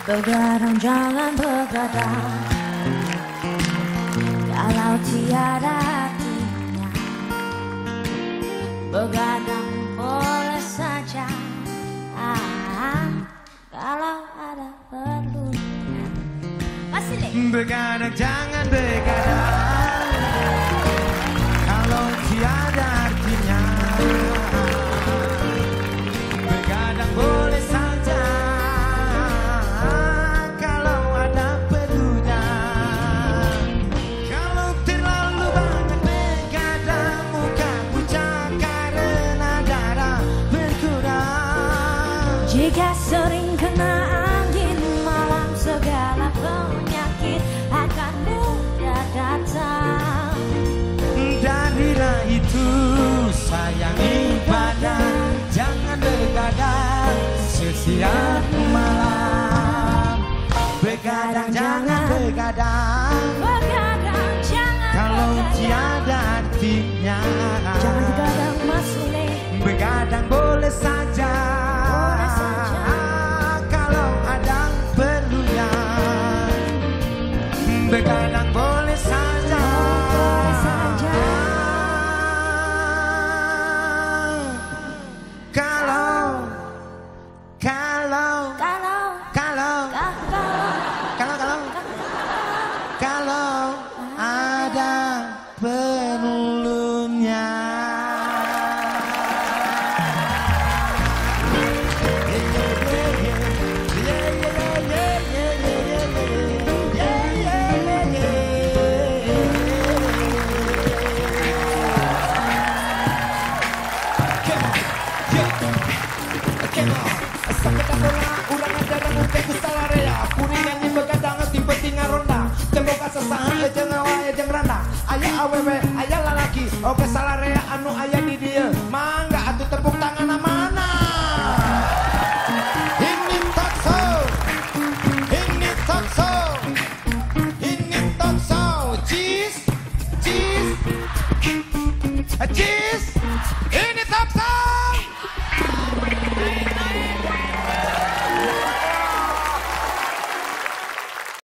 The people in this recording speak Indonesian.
Begadang jangan begadang, kalau tiada artinya. Begadang boleh saja, kalau ada perlunya. Masih deh. Begadang jangan begadang, kalau tiada artinya. Begadang boleh saja, kalau ada perlunya. Kalau terlalu banyak begadang, muka pucat karena darah berkurang. Jika sering kena angin malam, segala penyakit akan mudah datang. Darilah itu sayangi badan, jangan begadang setiap malam. Begadang jangan begadang, Begadang jangan kalau begadang. tiada artinya. Jangan begadang Mas Ule. Begadang boleh saja, Boleh saja. kalau ada perlunya. Begadang boleh saja, Boleh saja. kalau Kalau ada perlunya. Sakit bola, urang aja dan nanti ku salah rea. Kuningan di begadang, tipe tinggal ronda. Temboka sesahan, ejeng awa, ejeng randa. Ayah awewe, ayah lalaki. Oke salah rea, anu ayah di dia. Mangga, atuh tepuk tangan mana? Ini talk show, ini talk show, ini talk show. Cheese, cheese, cheese. Ini talk show.